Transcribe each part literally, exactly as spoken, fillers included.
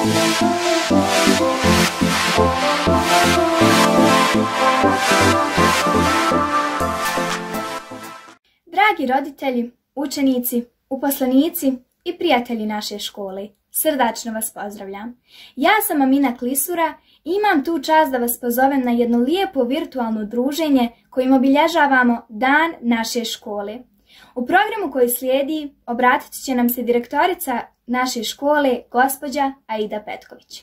Dragi roditelji, učenici, uposlenici i prijatelji naše škole, srdačno vas pozdravljam. Ja sam Amina Klisura i imam tu čast da vas pozovem na jedno lijepo virtualno druženje kojim obilježavamo Dan naše škole. U programu koji slijedi obratit će nam se direktorica naše škole, gospođa Aida Petković.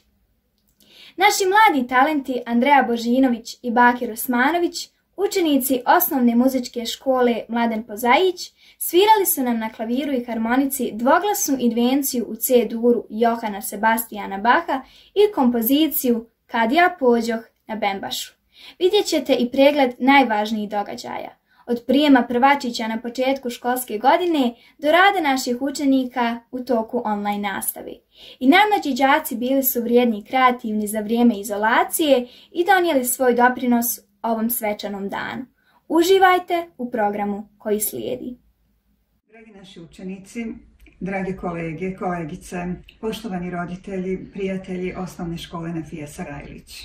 Naši mladi talenti Andreja Božinović i Bakir Osmanović, učenici osnovne muzičke škole Mladen Pozaić, svirali su nam na klaviru i harmonici dvoglasnu invenciju u C-duru Johana Sebastijana Baha i kompoziciju Kad ja pođoh na bembašu. Vidjet ćete i pregled najvažnijih događaja, od prijema prvačića na početku školske godine do rada naših učenika u toku online nastave. I najmlađi đaci bili su vrijedni i kreativni za vrijeme izolacije i donijeli svoj doprinos ovom svečanom danu. Uživajte u programu koji slijedi. Dragi naši učenici, dragi kolege, kolegice, poštovani roditelji, prijatelji osnovne škole Nafija Sarajlić.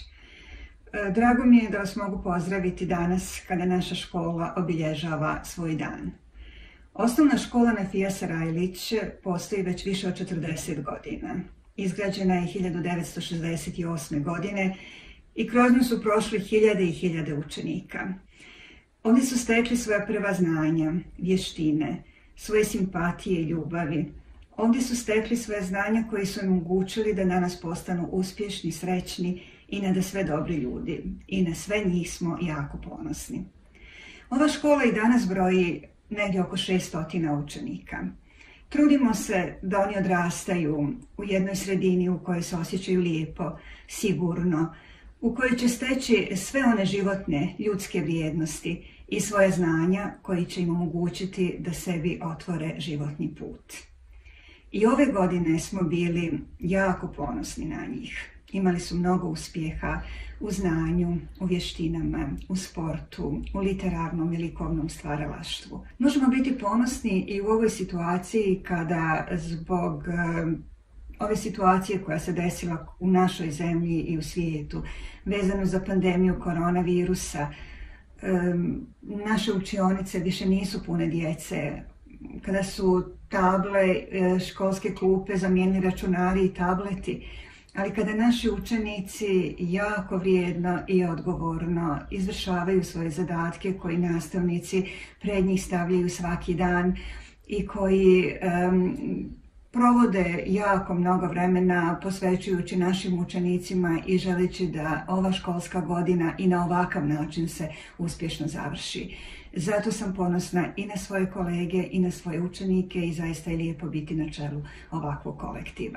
Drago mi je da vas mogu pozdraviti danas kada naša škola obilježava svoj dan. Osnovna škola Nafija Sarajlić postoji već više od četrdeset godina. Izgrađena je hiljadu devetsto šezdeset osme. godine i kroz nju su prošli hiljade i hiljade učenika. Oni su stekli svoja prva znanja, vještine, svoje simpatije i ljubavi. Ovdje su stekli svoje znanja koji su im omogućili da danas postanu uspješni, srećni i na da sve dobri ljudi. I na sve njih smo jako ponosni. Ova škola i danas broji negdje oko šesto učenika. Trudimo se da oni odrastaju u jednoj sredini u kojoj se osjećaju lijepo, sigurno, u kojoj će steći sve one životne, ljudske vrijednosti i svoje znanja koji će im omogućiti da sebi otvore životni put. I ove godine smo bili jako ponosni na njih. Imali su mnogo uspjeha u znanju, u vještinama, u sportu, u literarnom i likovnom stvaralaštvu. Možemo biti ponosni i u ovoj situaciji kada zbog ove situacije koja se desila u našoj zemlji i u svijetu, vezano za pandemiju koronavirusa, naše učionice više nisu pune djece. Kada su table, školske klupe zamijenili računari i tableti, ali kada naši učenici jako vrijedno i odgovorno izvršavaju svoje zadatke koji nastavnici pred njih stavljaju svaki dan i koji um, provode jako mnogo vremena posvećujući našim učenicima i želeći da ova školska godina i na ovakav način se uspješno završi. Zato sam ponosna i na svoje kolege i na svoje učenike i zaista je lijepo biti na čelu ovakvog kolektiva.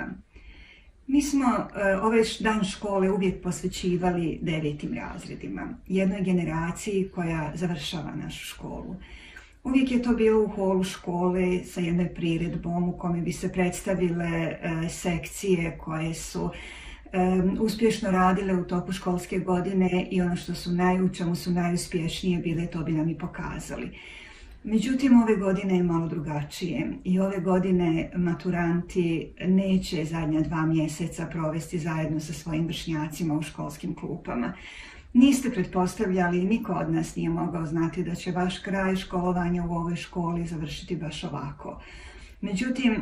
Mi smo uh, ovaj dan škole uvijek posvećivali devetim razredima, jednoj generaciji koja završava našu školu. Uvijek je to bilo u holu škole sa jednom priredbom u kome bi se predstavile uh, sekcije koje su um, uspješno radile u toku školske godine i ono što su naj, u čemu su najuspješnije bile, to bi nam i pokazali. Međutim, ove godine je malo drugačije i ove godine maturanti neće zadnja dva mjeseca provesti zajedno sa svojim vršnjacima u školskim klupama. Niste pretpostavljali, niko od nas nije mogao znati da će vaš kraj školovanja u ovoj školi završiti baš ovako. Međutim,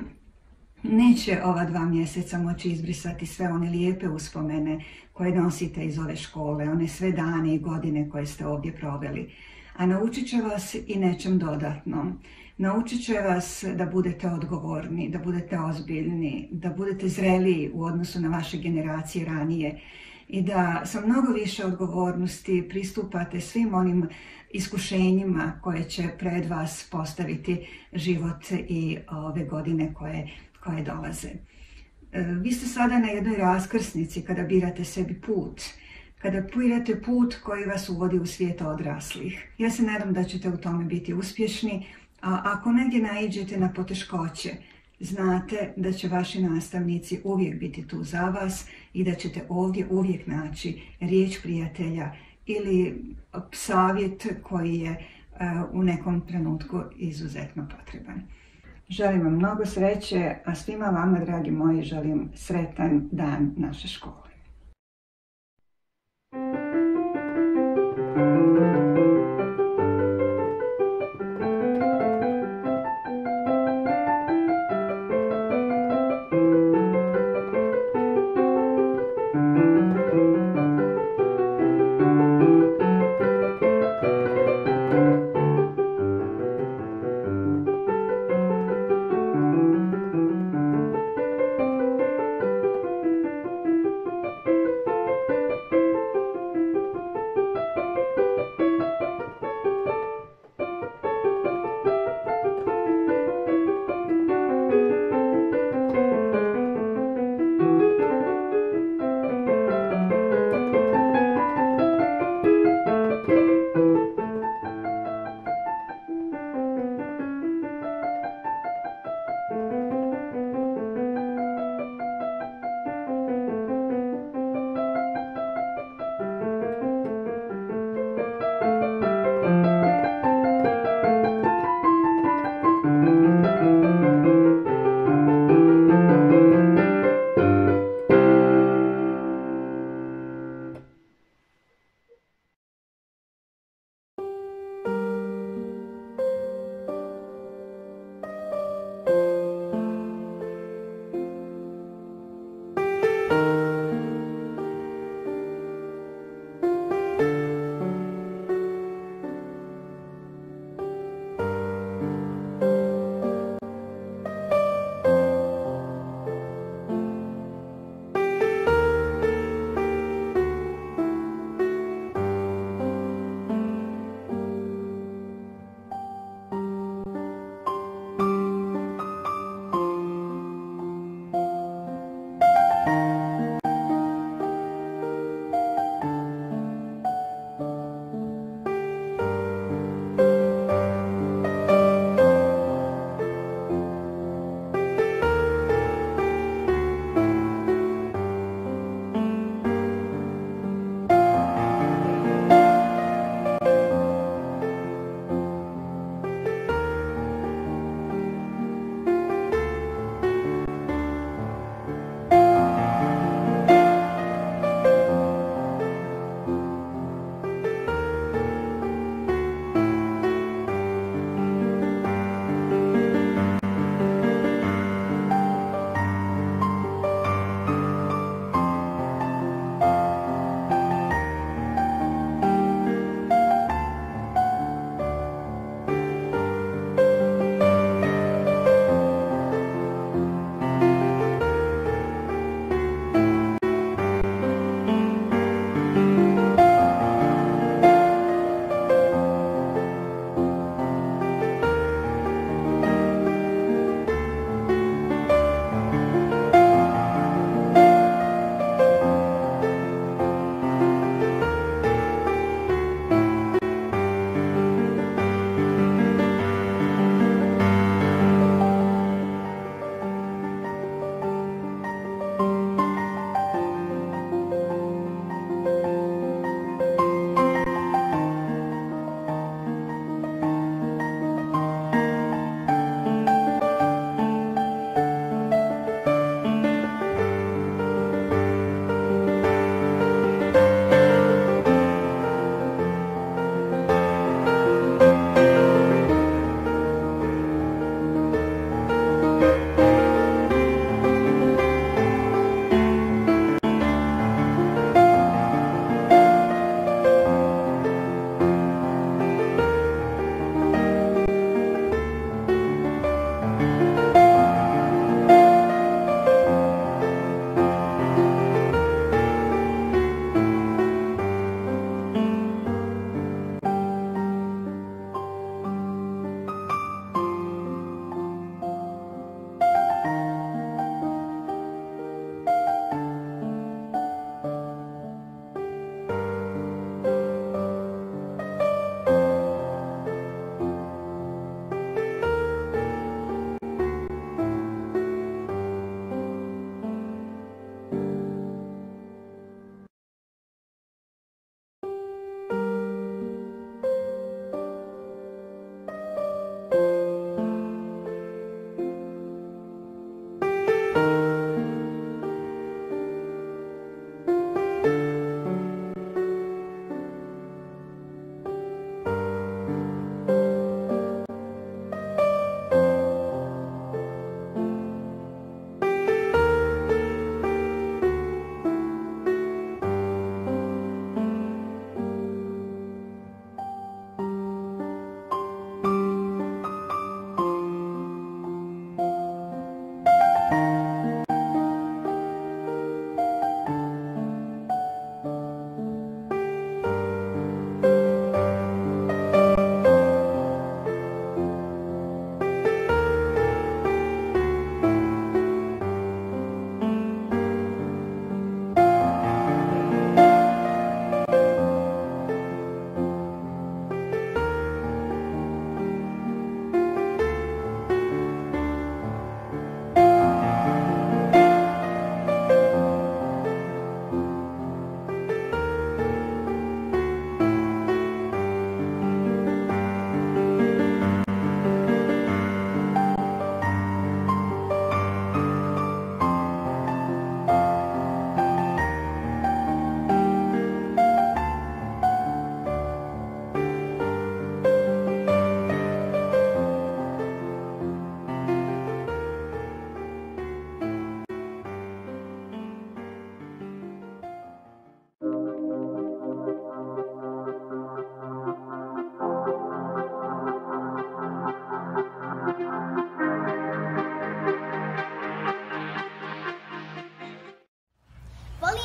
neće ova dva mjeseca moći izbrisati sve one lijepe uspomene koje nosite iz ove škole, one sve dane i godine koje ste ovdje proveli. A naučit će vas i nečem dodatnom. Naučit će vas da budete odgovorni, da budete ozbiljni, da budete zreliji u odnosu na vaše generacije ranije i da sa mnogo više odgovornosti pristupate svim onim iskušenjima koje će pred vas postaviti život i ove godine koje, koje dolaze. Vi ste sada na jednoj raskrsnici kada birate sebi put, kada birate put koji vas uvodi u svijet odraslih. Ja se nadam da ćete u tome biti uspješni, a ako negdje naiđete na poteškoće, znate da će vaši nastavnici uvijek biti tu za vas i da ćete ovdje uvijek naći riječ prijatelja ili savjet koji je u nekom trenutku izuzetno potreban. Želim vam mnogo sreće, a svima vama, dragi moji, želim sretan dan naše škole.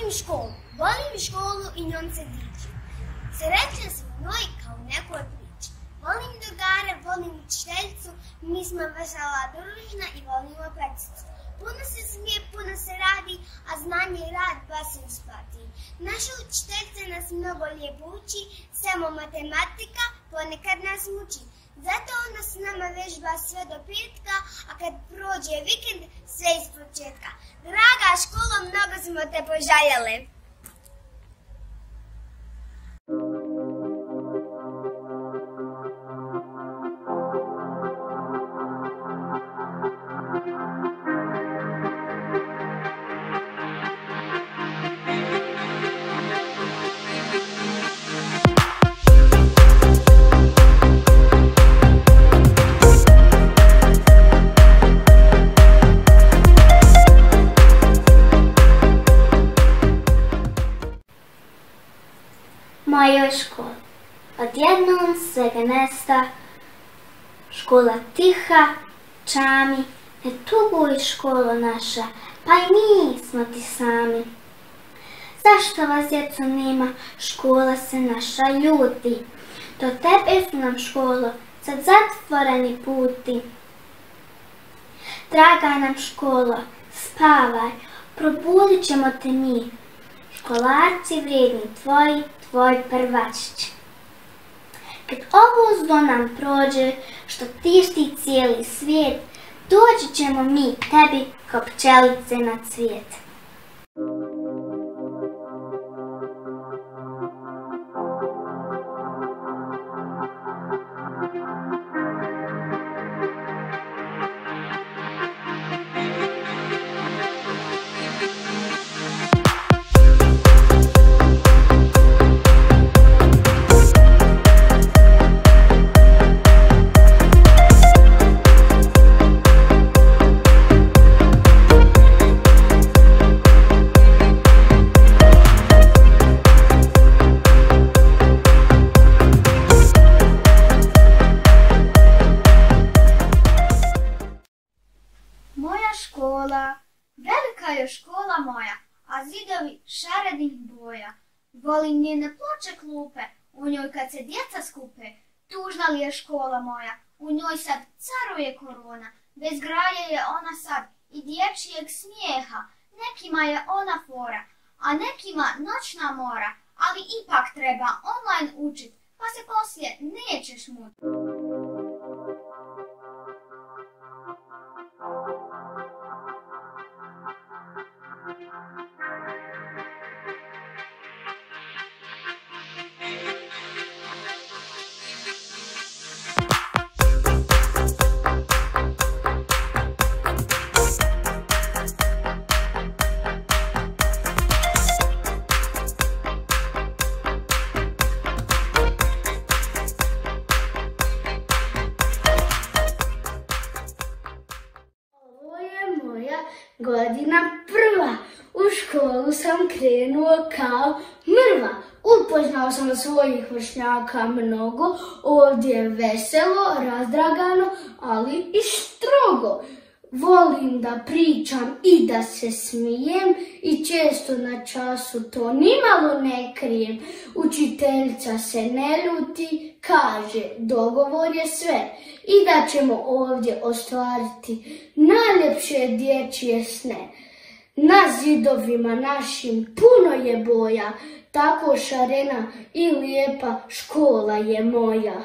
Volim školu, volim školu i njom se dičim. Srećna sam u njoj kao u nekoj priči. Volim drugare, volim učiteljicu, mi smo vesela družina i volimo peticu. Puno se smije, puno se radi, a znanje i rad baš se isplati. Naša učiteljica nas mnogo lijepo uči, samo matematika ponekad nas muči. Zato ona s nama vežba sve do petka, a kad prođe vikend, sve iz početka. Draga školo, mnogo smo te poželjeli. Mojoj školi. Odjednom svega nesta, škola tiha, čami, ne tuguj školo naša, pa i mi smo ti sami. Zašto vas djeco nema, škola se naša ljuti, do tebe su nam školo sad zatvoreni puti. Draga nam školo, spavaj, probudit ćemo te mi, školarci vrijedni tvoji, tvoj prvačić. Kad ovo zlo nam prođe, što tišti cijeli svijet, doći ćemo mi tebi ko pčelice na cvijet. Velika je škola moja, a zidovi šarenih boja. Volim njene ploče klupe, u njoj kad se djeca skupe. Tužna li je škola moja, u njoj sad caruje korona. Bez graje je ona sad i dječjeg smijeha. Nekima je ona fora, a nekima noćna mora. Ali ipak treba online učit, pa se poslije nećeš mučit. Godina prva, u školu sam krenuo kao mrva. Upoznao sam svojih vršnjaka mnogo, ovdje je veselo, razdragano, ali i strogo. Volim da pričam i da se smijem i često na času to nimalo ne krijem. Učiteljica se ne ljuti, kaže dogovor je sve i da ćemo ovdje ostvariti najljepše dječje sne. Na zidovima našim puno je boja, tako šarena i lijepa škola je moja.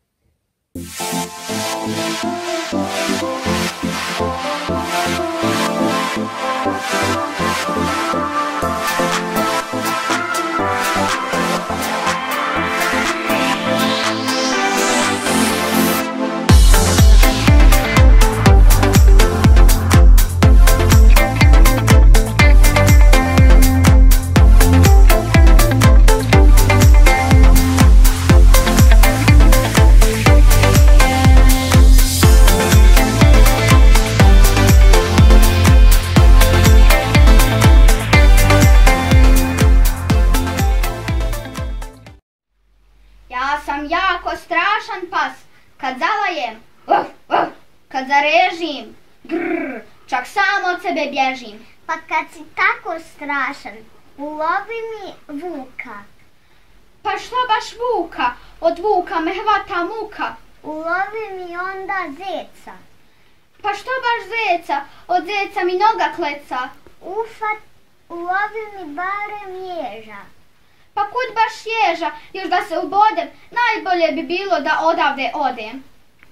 Strašan pas, kad zalajem, uf, uf, kad zarežim, grrr, čak sam od sebe bježim. Pa kad si tako strašan, Ulovi mi vuka. Pa šta baš vuka? Od vuka me hvata muka. Ulovi mi onda zeca. Pa što baš zeca? Od zeca mi noga kleca. Ufat, ulovi mi barem ježa. Pa kud baš ježa? Još da se ubodem, najbolje bi bilo da odavde odem.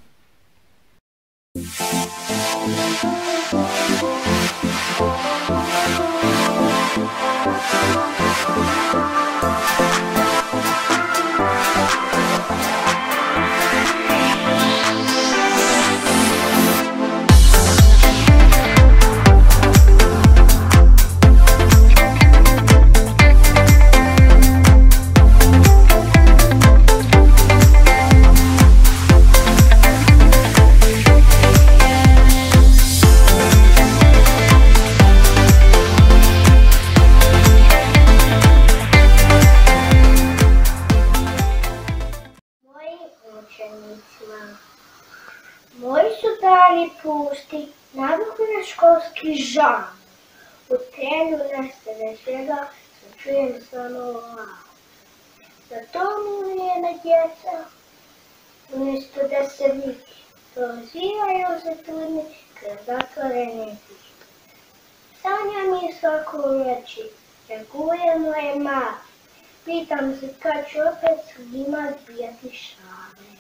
Moji su dani pusti, naduhu na školski žal. U trenu nestane svega, što čujem samo lav. Za to mi vrijeme djeca, umjesto da se vidi, prozivaju se tudni kroz zatvorene dvije. Sanjam je svaku reći, jaguje moje mali, pitam se kad ću opet s njima zbijati šale.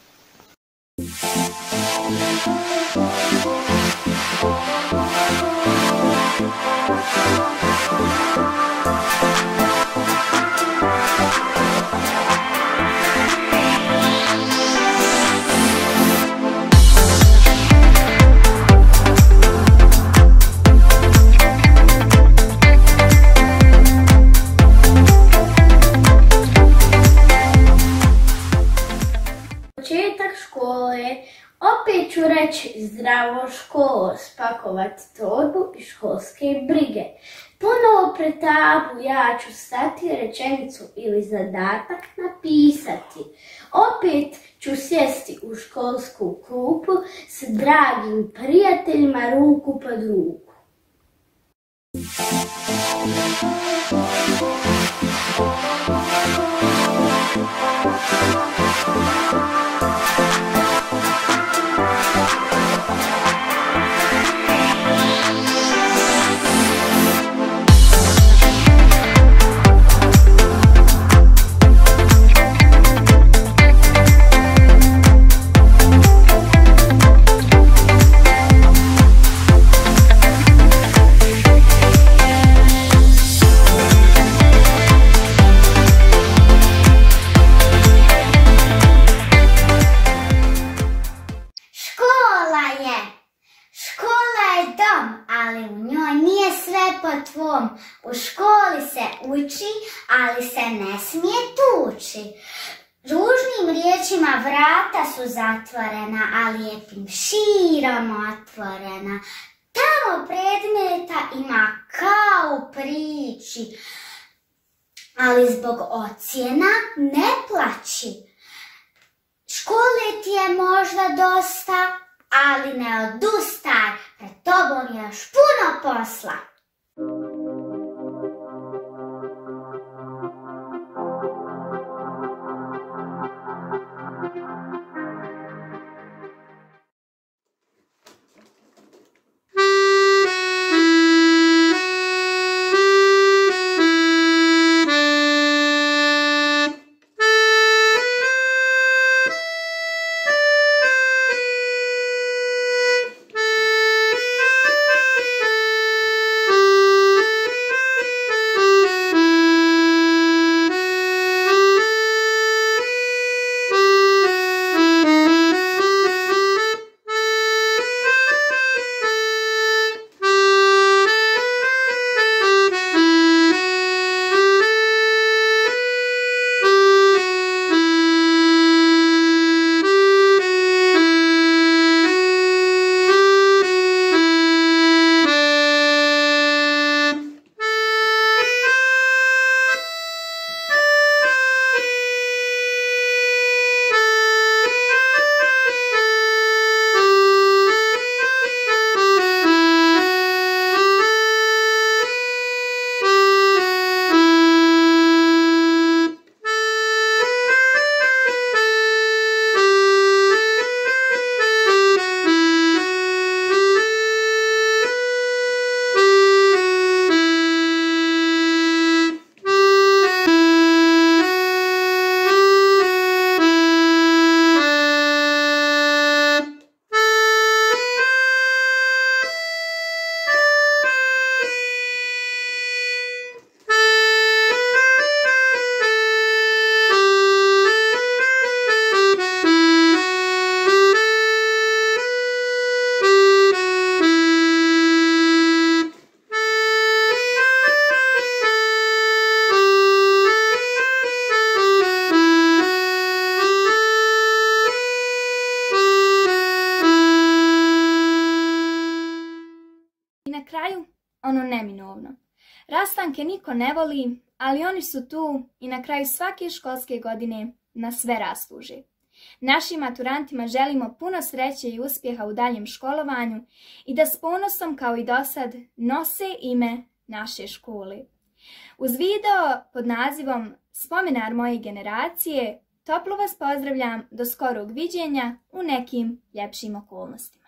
Početak škole, opet ću reći zdravo školo, spakovati torbu i školske brige. Ponovo pred tablu ja ću stati, rečenicu ili zadatak napisati. Opet ću sjesti u školsku klupu s dragim prijateljima ruku pod ruku. U školi se uči, ali se ne smije tući. Ružnim riječima vrata su zatvorena, a lijepim širom otvorena. Tamo predmeta ima kao u priči, ali zbog ocjena ne plaći. Škole ti je možda dosta, ali ne odustaj, pred tobom je još puno posla. Rastanke niko ne voli, ali oni su tu i na kraju svake školske godine nas sve rastuže. Našim maturantima želimo puno sreće i uspjeha u daljem školovanju i da s ponosom kao i dosad nose ime naše škole. Uz video pod nazivom Spomenar moje generacije, toplo vas pozdravljam do skorog viđenja u nekim ljepšim okolnostima.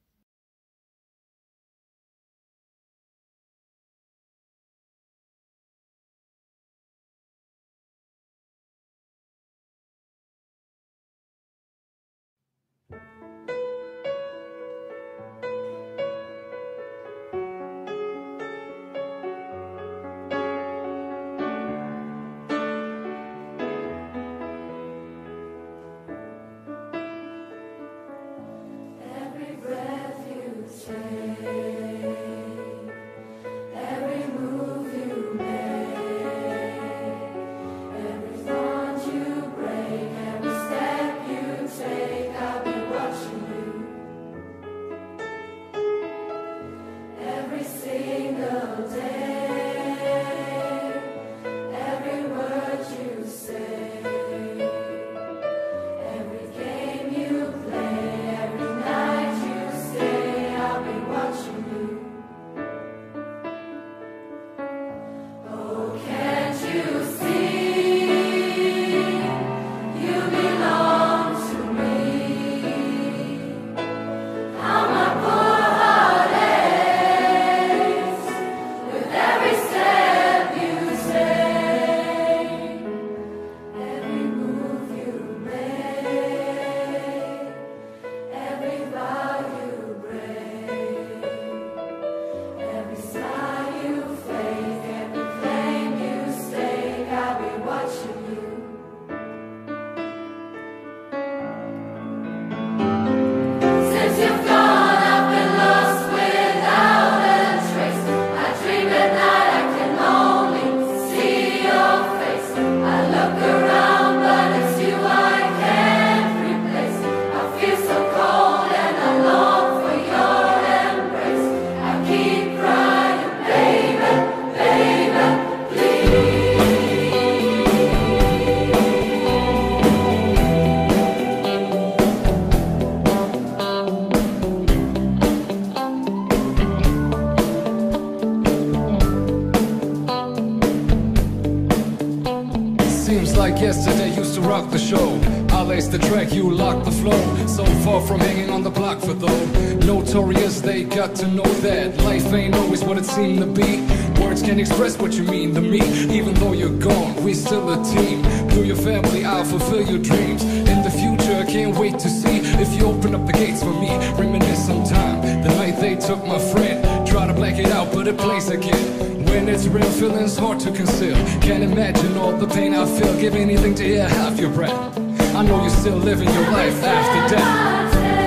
Yesterday used to rock the show. I laced the track, you locked the flow. So far from hanging on the block for though. Notorious, they got to know that life ain't always what it seemed to be. Words can't express what you mean to me. Even though you're gone, we still a team. Through your family, I'll fulfill your dreams. In the future, I can't wait to see if you open up the gates for me. Reminisce sometime, the night they took my friend. Try to black it out, but it plays again. When it's real, feeling's hard to conceal. Can't imagine all the pain I feel. Give anything to hear half your breath. I know you're still living your life after death.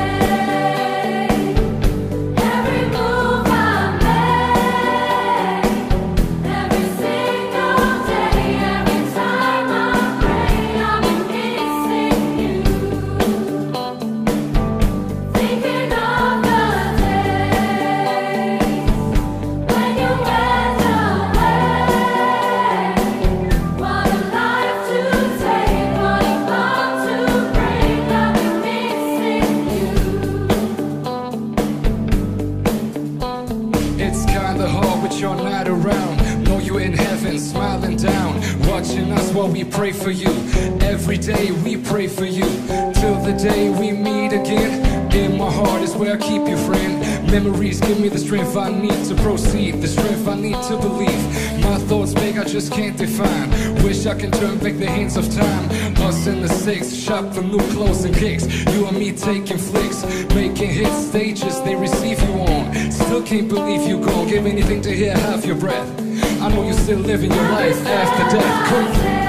Watching us while we pray for you. Every day we pray for you. Till the day we meet again. In my heart is where I keep you, friend. Memories give me the strength I need to proceed. The strength I need to believe. My thoughts big, I just can't define. Wish I can turn back the hands of time. Us in the six, shop for new clothes and kicks. You and me taking flicks. Making hit stages they receive you on. Still can't believe you gone. Give anything to hear half your breath. I know you're still living your life after death. Come.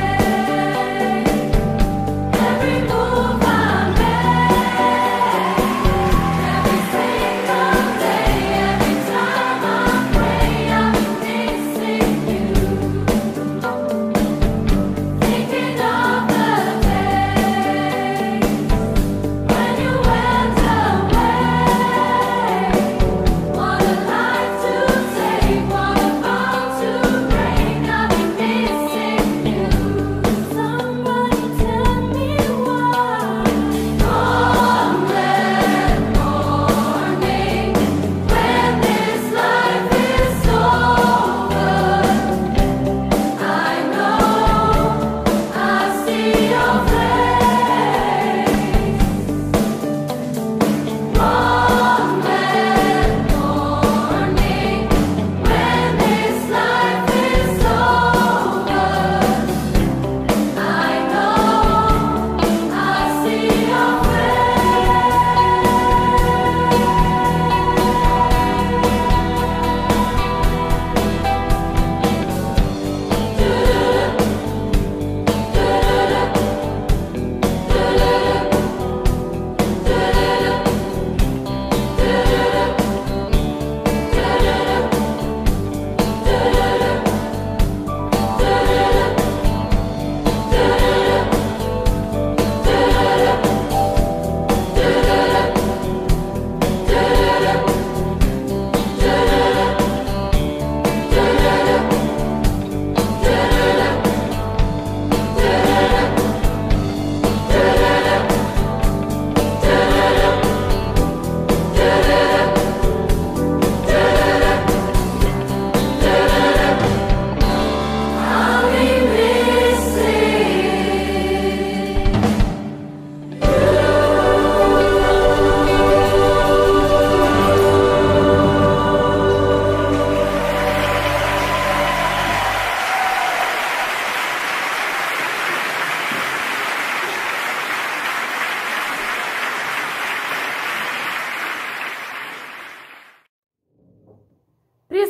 To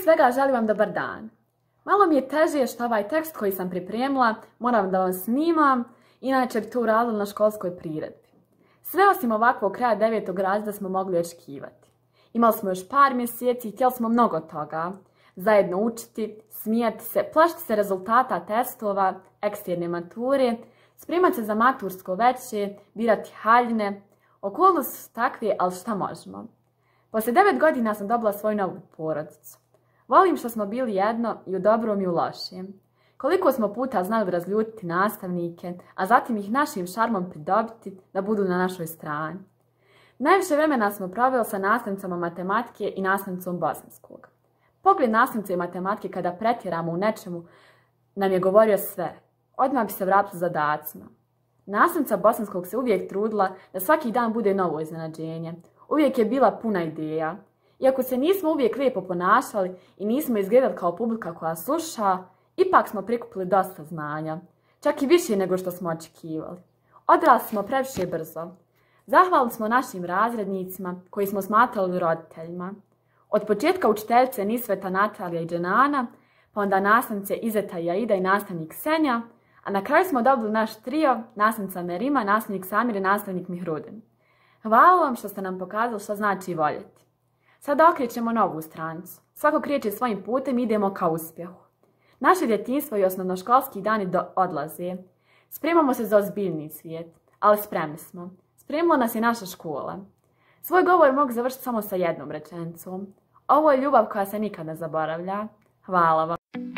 svega želim vam dobar dan. Malo mi je teže što ovaj tekst koji sam pripremila moram da vam snimam, inače bi to uradila na školskoj priredbi. Sve osim ovakvog kraja devetog razreda smo mogli očekivati. Imali smo još par mjeseci i htjeli smo mnogo toga. Zajedno učiti, smijati se, plašiti se rezultata testova, eksterne mature, spremati se za matursko veće, birati haljine. Okolnosti su takve, ali šta možemo? Poslije devet godina sam dobila svoju novu porodicu. Volim što smo bili jedno i u dobrom i u lošem. Koliko smo puta znali razljutiti nastavnike, a zatim ih našim šarmom pridobiti da budu na našoj strani. Najviše vremena smo proveli sa nastavnicama matematike i nastavnicom bosanskog. Pogled nastavnice matematike kada pretjeramo u nečemu nam je govorio sve. Odmah bi se vratili zadacima. Nastavnica bosanskog se uvijek trudila da svaki dan bude novo iznenađenje. Uvijek je bila puna ideja. Iako se nismo uvijek lijepo ponašali i nismo izgledali kao publika koja sluša, ipak smo prikupili dosta znanja. Čak i više nego što smo očekivali. Odrasli smo previše brzo. Zahvalni smo našim razrednicima koji smo smatrali roditeljima. Od početka učiteljice Nisveta, Natalija i Dženana, pa onda nastavnice Izeta i Aida i nastavnik Senja, a na kraju smo dobili naš trio, nastavnica Merima, nastavnik Samir i nastavnik Mihrudin. Hvala vam što ste nam pokazali što znači voljeti. Sada okrećemo novu stranicu. Svako kreće svojim putem i idemo ka uspjehu. Naše djetinjstvo i osnovnoškolski dani odlaze. Spremamo se za ozbiljni svijet, ali spremni smo. Spremila nas je naša škola. Svoj govor mogu završiti samo sa jednom rečenicom. Ovo je ljubav koja se nikad ne zaboravlja. Hvala vam.